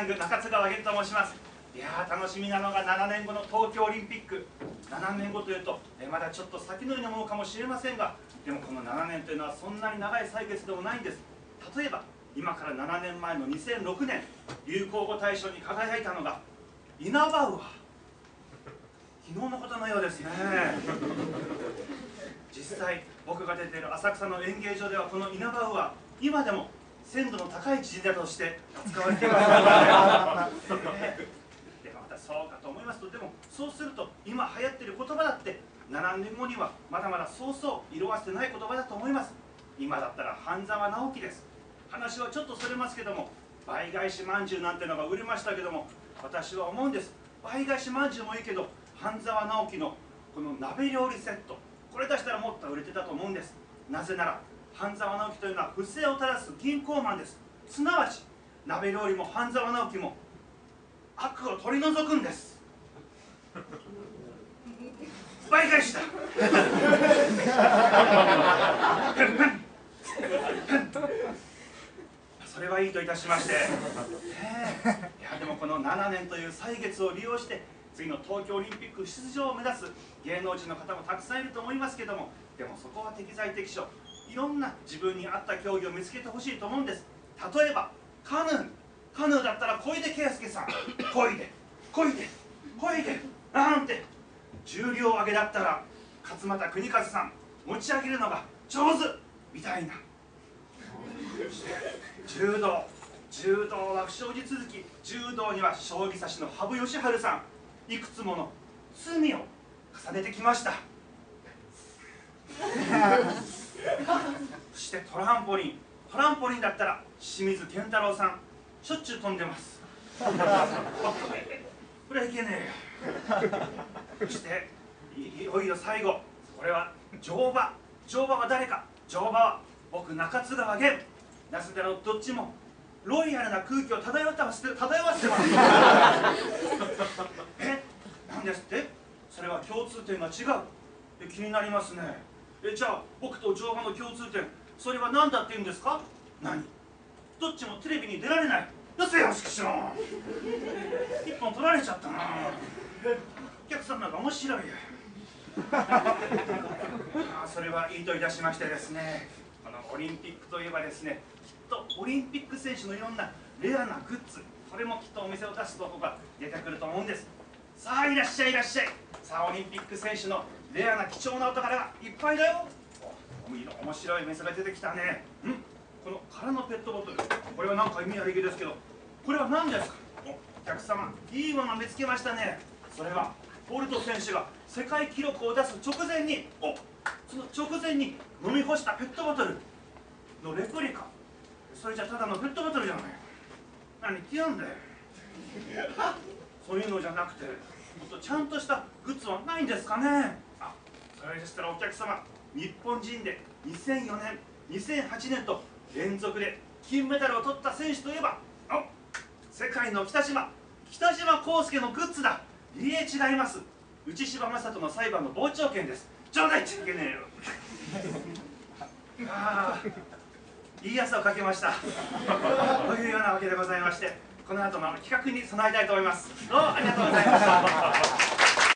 ヤング中津川源と申します。いやー、楽しみなのが7年後の東京オリンピック。7年後というとまだちょっと先のようなものかもしれませんが、でもこの7年というのはそんなに長い歳月でもないんです。例えば今から7年前の2006年、流行語大賞に輝いたのがイナバウアー。昨日のことのようですね。実際僕が出ている浅草の演芸場ではこのイナバウアー、今でも鮮度の高い時事だとして扱われていますでもまたそうかと思いますと、でもそうすると今流行っている言葉だって7年後にはまだまだそうそう色あせてない言葉だと思います。今だったら半沢直樹です。話はちょっとそれますけども、倍返しまんじゅうなんてのが売れましたけども、私は思うんです。倍返しまんじゅうもいいけど、半沢直樹のこの鍋料理セット、これ出したらもっと売れてたと思うんです。なぜなら半沢直樹というのは不正を正す銀行マンです。すなわち鍋料理も半沢直樹も悪を取り除くんです。倍返しだそれはいいといたしまして、いやでもこの7年という歳月を利用して次の東京オリンピック出場を目指す芸能人の方もたくさんいると思いますけども、でもそこは適材適所、いろんな自分に合った競技を見つけてほしいと思うんです。例えばカヌーだったら小出圭介さん、こいでなんて、重量挙げだったら勝俣州和さん、持ち上げるのが上手みたいな。柔道は不祥事続き、柔道には将棋指しの羽生善治さん、いくつもの罪を重ねてきましたそしてトランポリンだったら清水健太郎さん、しょっちゅう飛んでますこれはいけねえよそしていよいよ最後、これは乗馬は誰か。乗馬は僕中津川源。なぜならどっちもロイヤルな空気を漂わせてますなんですって。それは共通点が違う。気になりますね。じゃあ僕と乗馬の共通点、それは何だって言うんですか。何、どっちもテレビに出られない。よせよしきしょ一本取られちゃったな。お客さんなんか面白いよそれはいいといたしましてですね、このオリンピックといえばですね、きっとオリンピック選手のいろんなレアなグッズ、これもきっとお店を出すとこが出てくると思うんです。さあいらっしゃい。さあオリンピック選手のレアな貴重なお宝がいっぱいだよ。面白い店が出てきたね。この空のペットボトル、これは何か意味ありげですけど、これは何ですか。お客様、いいもの見つけましたね。それはボルト選手が世界記録を出す直前に、その直前に飲み干したペットボトルのレプリカ。それじゃただのペットボトルじゃない。何言ってやんだよそういうのじゃなくて、もっとちゃんとしたグッズはないんですかね。それでしたらお客様、日本人で2004年2008年と連続で金メダルを取った選手といえば、世界の北島康介のグッズだ。いいえ、違います。内柴雅人の裁判の傍聴券です。ちょうだいっちゃいけねえよいいやつをかけましたというようなわけでございまして、この後の企画に備えたいと思います。どうもありがとうございました